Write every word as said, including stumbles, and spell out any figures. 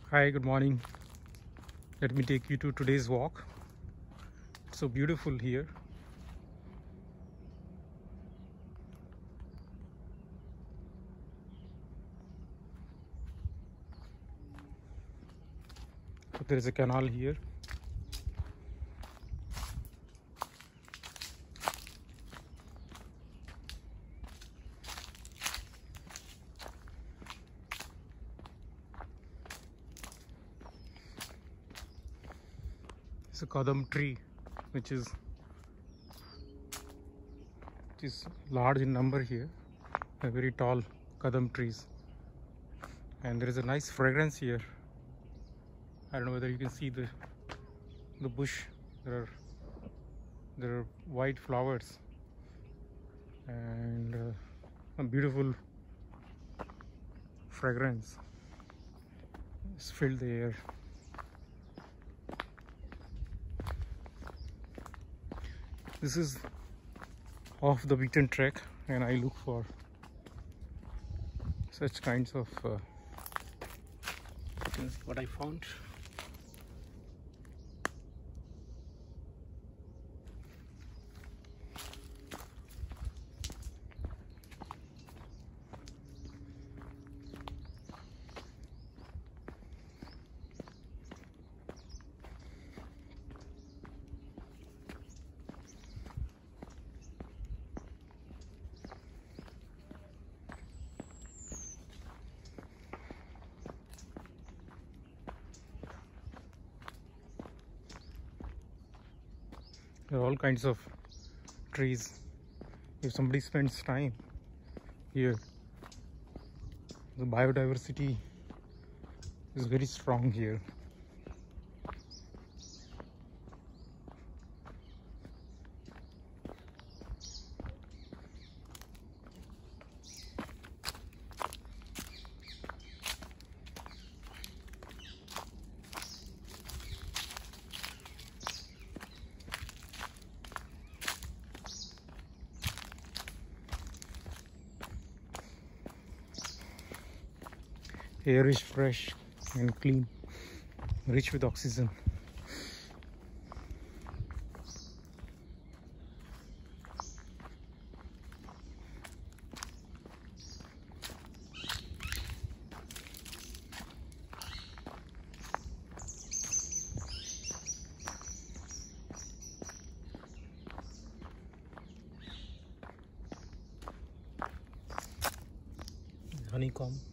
Hi, good morning. Let me take you to today's walk. It's so beautiful here. So there is a canal here. It's a kadam tree, which is which is large in number here. A very tall kadam trees, and there is a nice fragrance here. I don't know whether you can see the the bush. There are there are white flowers and uh, a beautiful fragrance has filled the air. This is off the beaten track, and I look for such kinds of uh, this is what I found. There are all kinds of trees. If somebody spends time here, the biodiversity is very strong here. Air is fresh and clean, rich with oxygen. Honeycomb.